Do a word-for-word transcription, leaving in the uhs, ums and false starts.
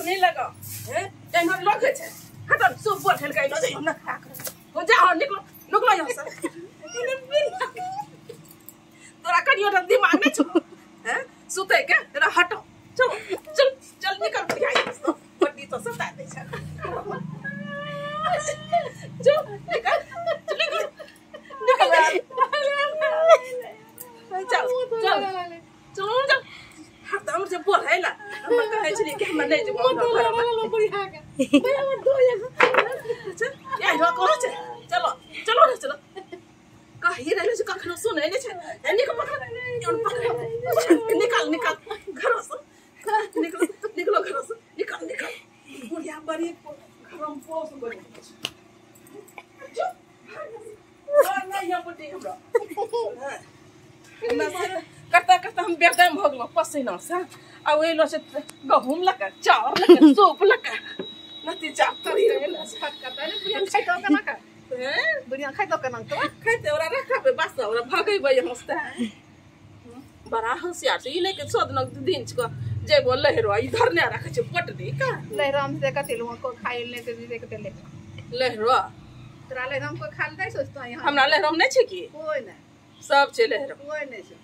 नहीं लगा हैं टाइम हम लोग है खत्म सब बोल खेल के लो जाइयो ना खा कर हो जा हो निकलो निकलो यहां से तोरा कनियो रे दिमाग नहीं छो हैं सुते के तेरा हटो चलो चल चल निकल बढ़िया है बड्डी तो सता दे छ चल निकल चल निकल निकल चल चल चल चल हरदम से बोल है ला हम कहे छली के हम ले जेबो घर में बढ़िया के मैं दो चल या रो करो चलो चलो रे चलो कहीं रहने से कखनो सुने नहीं छे निकल पकड़ निकल निकल घर से निकल निकलो घर से निकल निकल बुढ़िया बड़ी घर में पोस बड़ी नहीं यहाँ बुढ़ी हमरा करता करता हम बेदम हो गलो पसीना से आ वे लो से गहूम लगा चावल लगा सूप लगा नती चाप तोरी रे फटका ने बुढ़िया खाई तो कना का बुढ़िया खाई तो कना तो खाई ओरा रखा पे बस ओरा भागई बय हंसता बड़ा होशियार से इले के सोद न दिन को जे बोल लहरो इधर ने रखे छ पट दे का लहराम से कते लो को खाई ले के देखते ले लहरो तोरा लहराम को खाल दे सोचतो यहां हमरा लहराम नहीं छै की कोई नहीं सब छै लहरो कोई नहीं छै